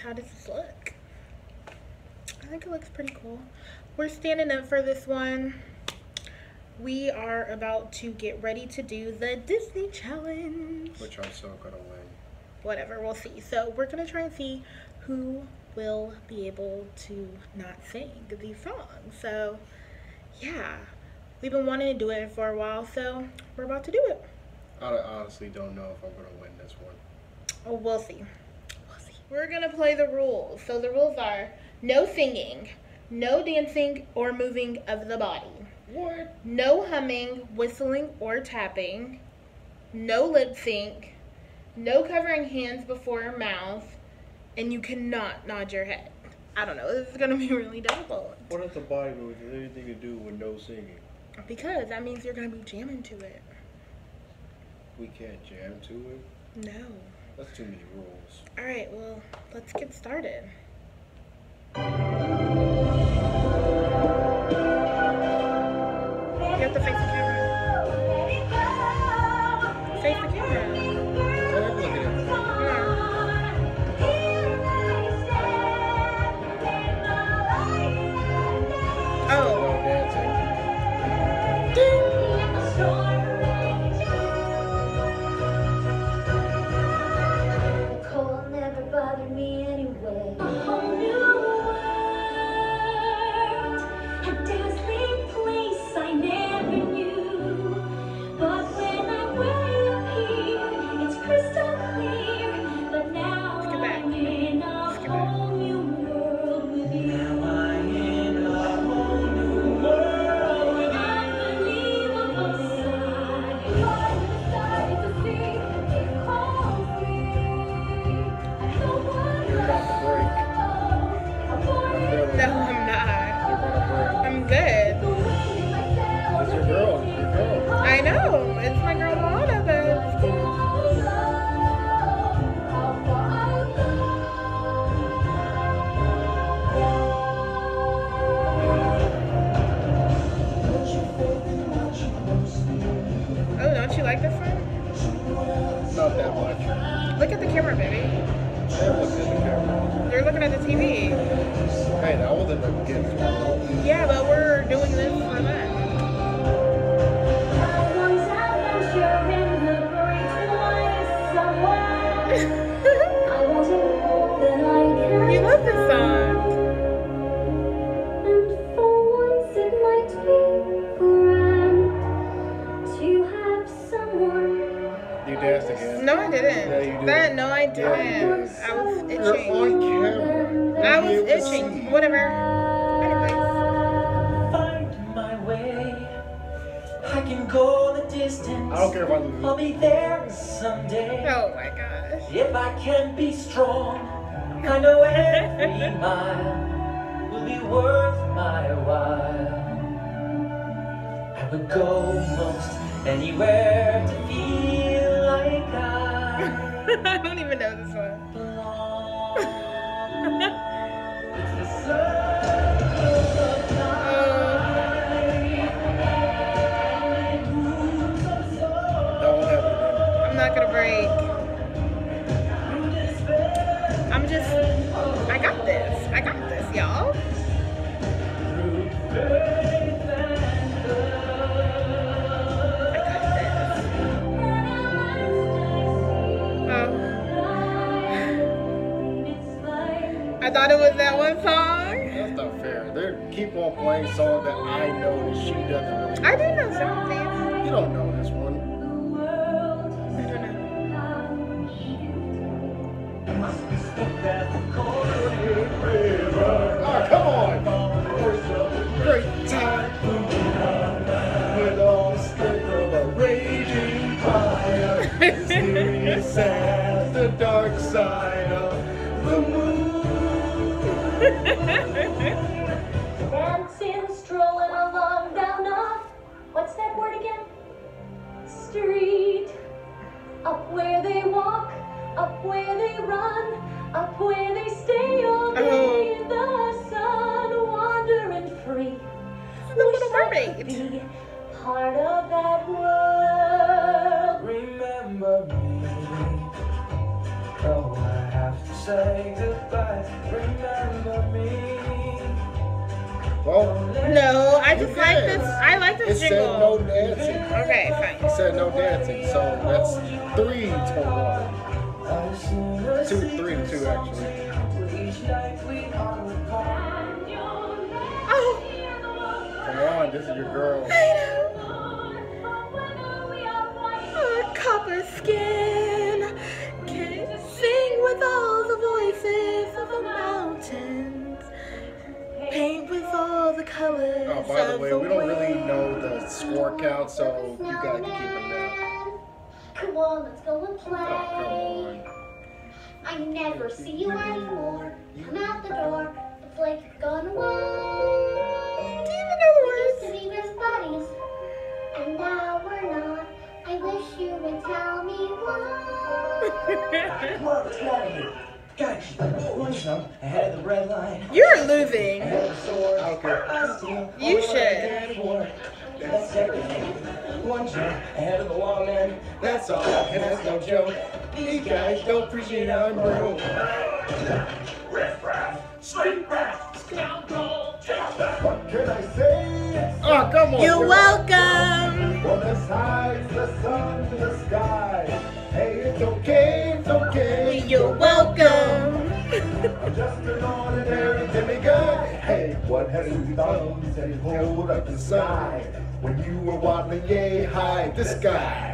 how does this look? I think it looks pretty cool. We're standing up for this one. We are about to get ready to do the Disney challenge. Which I'm so gonna win. Whatever, we'll see. So we're gonna try and see who will be able to not sing these songs. So yeah, we've been wanting to do it for a while, so we're about to do it. I honestly don't know if I'm gonna win this one. Oh, we'll see. We'll see. We're gonna play the rules. So the rules are no singing, no dancing or moving of the body. What? No humming, whistling, or tapping. No lip sync. No covering hands before your mouth. And you cannot nod your head. I don't know. This is going to be really difficult. What if the body moves has anything to do with no singing? Because that means you're going to be jamming to it. We can't jam to it? No. That's too many rules. Alright, well, let's get started. You have to face the camera. Face the camera. Oh, I'm looking at it. Oh. No dancing. Cold never bothered me anyway. A whole new world, a dazzling place I never knew. But when I'm way up here, it's crystal clear. But now I'm in a whole new world with you. Now I'm in a whole new world with you. Unbelievable sight. Right beside the sea, it calls me. You're about to break. No, I'm not. You're gonna break. I'm good. It's your girl. It's your girl. I know. It's my girl Moana, but it's cool. Oh, don't you like this one? Not that much. Look at the camera, baby. They're looking at the camera. You're looking at the TV. Hey, that wasn't a gift. Yeah, but we're doing this for that. You love this song. And for once it might be grand to have someone. You danced again. No, I didn't. Yeah, you did. No, I didn't. Yes. I was You're itching. on camera. I was You'll be able to itching. see. Whatever. Anyways. Find my way. I can go the distance. I don't care if I lose. I'll be there someday. Oh my gosh. If I can be strong, I know every mile will be worth my while. I would go most anywhere to feel like I I don't even know this one. belong. It's the circle of life. It moves us all That won't happen I'm not gonna break. through despair. I got this. I got this, y'all. Through faith and I got this. Oh. I thought it was that one song. That's not fair. They keep on playing songs that I know that she doesn't really. I do know some of these. You don't know this one. I don't know. Oh, come on! Great time. With all the strength of a raging fire. Mysterious as the dark side of the moon. Dancing, strolling along down a, what's that word again? Street. Up where they walk, up where they run, up where they stay all day in the sun, wandering free. The Wish Little I could Mermaid. be part of that world. Remember me. Oh, I have to say goodbye this. I like It this said jingle. no dancing. Okay, fine. It said no dancing, so that's 3 to 1. 3 to 2 actually. Oh, Come on, this is your girl. I know. Her copper skin can sing with all the voices of the mountains, paint with all the colors. Oh, by the way, we don't really know the score count, so you guys can keep them down. Come on, let's go and play. Oh, come on. I never see you anymore. Come out the door. It's like you've gone away. Do you even know the We used words? to be best buddies, and now we're not. I wish you would tell me why. Come on, let's get out of here. Guys, lunchtime ahead of the red line. You're losing. Ahead of the sword. Okay. You should. That's everything. Lunchtime ahead of the lawman. That's all, and that's no joke. These guys don't appreciate I'm broke. What can I say? Oh, come on. You're girl. welcome. Well, the sides, the sun, the sky. Hey, it's okay, it's okay. You're welcome. I'm just an ordinary demigod. Hey, what has he done? Said he'd hold up the sky. When you were waddling yay high, this guy.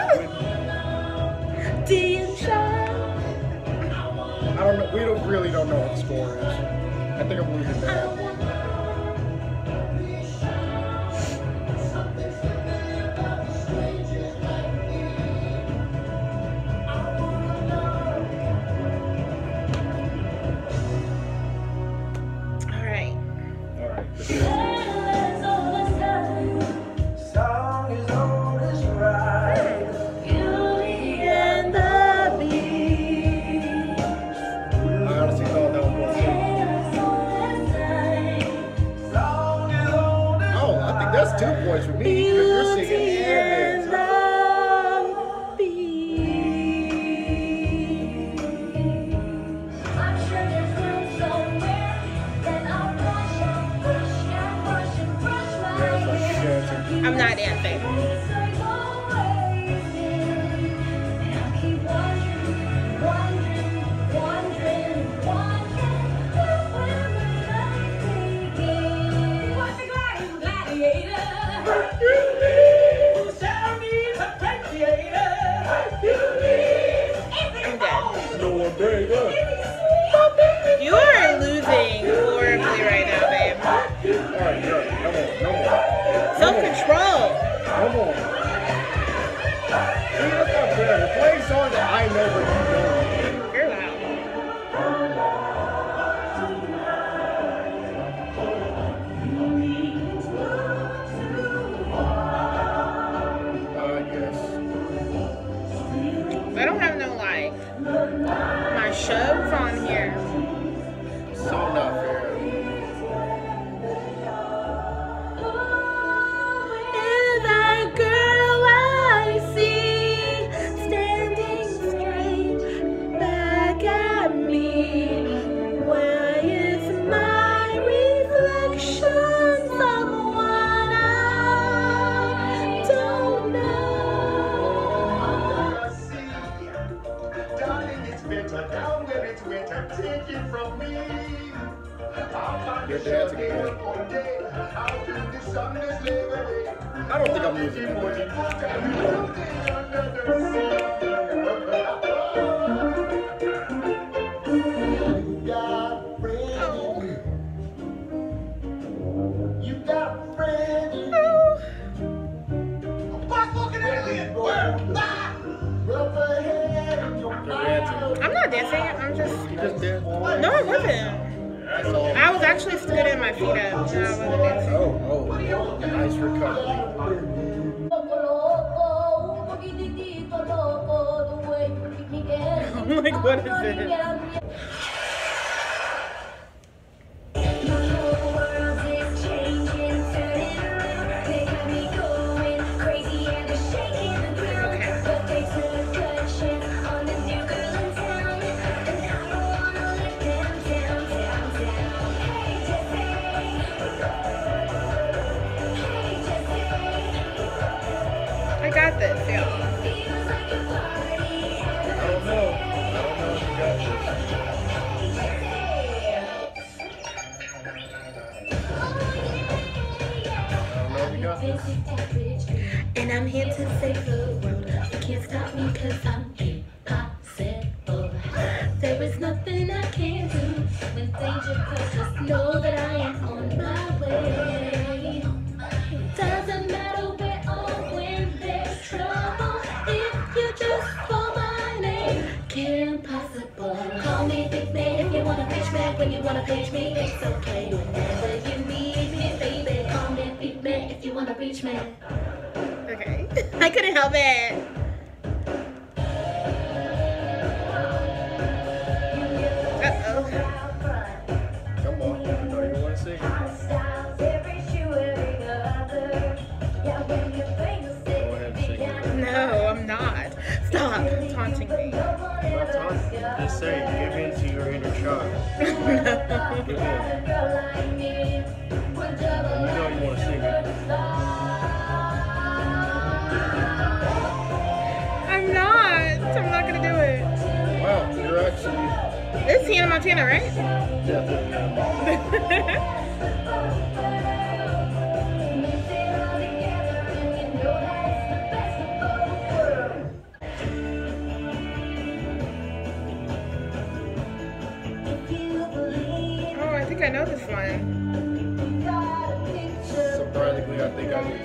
D and Sean. I don't know. We really don't know what the score is. I think I'm losing that. All right. All right. Song is old as right. And the beast. I honestly thought that was one song. Song is old as Oh, I think that's 2 points for me. Because you're singing Beauty and and dancing. the beast. I'm sure there's room somewhere. Then I'll brush and brush and brush and brush my Yeah, it's like hair. you're dancing. I'm not dancing. I'm dead. No one big up. You are losing horribly right now, babe. All right, girl. Come on. Come on. Self-control. Come on. See, that's not fair. We're playing songs that I know but you don't. You're loud. Yes. I don't have no like my shows on here. So not fair. Is that girl I see standing straight back at me? Where is my reflection? Someone I don't know. Darling, it's better down where it's wetter. Take it from me. You're dancing again. I don't think I'm losing that bad. You got a friend. You got a friend. Fucking alien. Rubber head in your mouth. I'm not dancing. I'm just. You just did. No, I wasn't. That's all. I was actually getting my feet up. No, I wasn't dancing. Oh. Nice recovery. I'm like, what is this? got this, y'all. I don't know if you got this. And I'm here to save the world. You can't stop me cause I'm impossible. There is nothing I can't do when danger comes. Just know that I am on my way. Doesn't matter where or when there's trouble. If you just call my name, Kim Possible. Call me Big Man if you wanna reach me. When you wanna page me, it's okay. Whenever you need me, baby, call me Big Man if you wanna reach me. Okay. I couldn't help it. Uh-oh. Come on, you know you want to sing. Go ahead and sing it. No, I'm not. Stop taunting me. I'm not talking. I'm just saying, give in to your inner child. Give in. You know you want to sing it. I'm not gonna do it. Wow, you're actually This is Hannah Montana, right? definitely Oh, I think I know this one. surprisingly, I think I do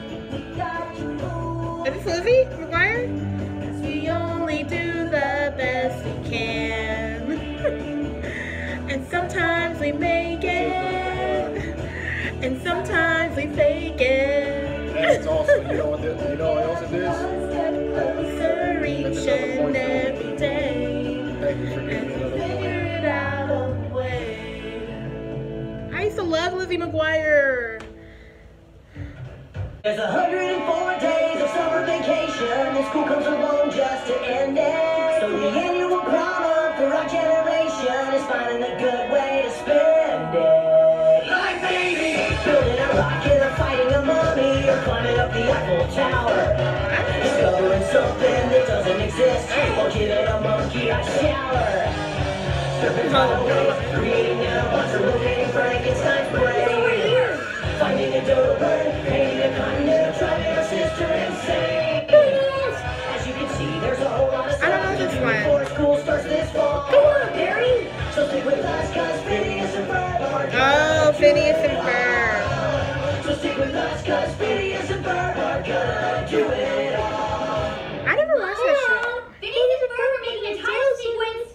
too. Is this Lizzie McGuire? 'Cause we only do the best we can. And sometimes we make it. And sometimes we fake it. And it's also, you know what else it is? Closer reaching every day. Thank you for giving me another point. Figure it out a way. I used to love Lizzie McGuire. There's 104 days of summer vacation, and school comes along just to end it. So the annual problem for our generation is finding a good way to spend it. Like maybe building a rocket or fighting a mummy or climbing up the Eiffel Tower. Discovering something that doesn't exist or giving a monkey a shower. Surfing highways, creating nanobots or locating Frankenstein's brain. Finding a dodo bird, painting a continent, driving our sister insane. As you can see, there's a whole lot of I don't know stuff to this do one. before school starts this fall. Come on, Harry! So stick with us, cause Phineas and Ferb are Oh, Phineas and Ferb. So stick with us, cause Phineas and Ferb are gonna do it all. I never watched that show. Phineas and Ferb are making a title sequence.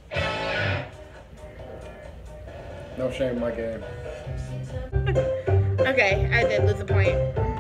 No shame in my game. Okay, I did lose a point.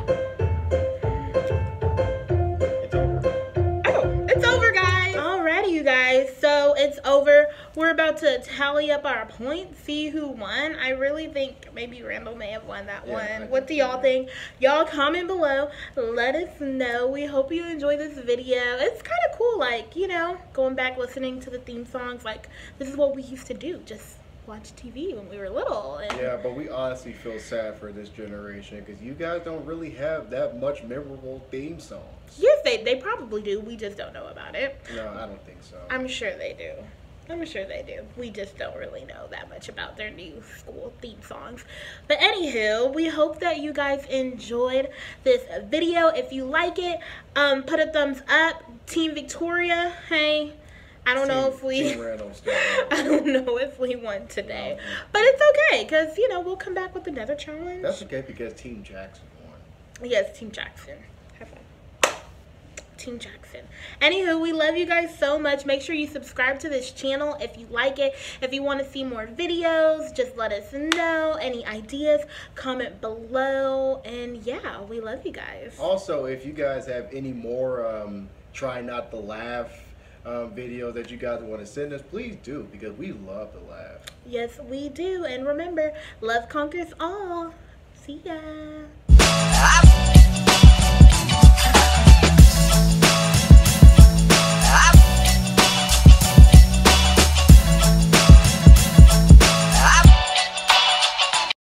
It's over. Oh, it's over, guys. Alrighty, you guys. So it's over. We're about to tally up our points, see who won. I really think maybe Randall may have won that Yeah, I one. What do think y'all so. think? Y'all comment below. Let us know. We hope you enjoy this video. It's kind of cool, like, you know, going back listening to the theme songs. Like, this is what we used to do. Just watch TV when we were little. And Yeah, but we honestly feel sad for this generation because you guys don't really have that much memorable theme songs. yes, they probably do. We just don't know about it. No, I don't think so. I'm sure they do. I'm sure they do. We just don't really know that much about their new school theme songs. But anywho, we hope that you guys enjoyed this video. If you like it, put a thumbs up. Team Victoria, hey. I don't know if Team Randall still won. I don't know if we won today. No. But it's okay, because, you know, we'll come back with another challenge. That's okay because Team Jackson won. Yes, Team Jackson. Have fun. Team Jackson. Anywho, we love you guys so much. Make sure you subscribe to this channel if you like it. If you want to see more videos, just let us know. Any ideas, comment below. And yeah, we love you guys. Also, if you guys have any more try not to laugh videos that you guys want to send us, please do because we love to laugh. Yes, we do. And remember, love conquers all. See ya.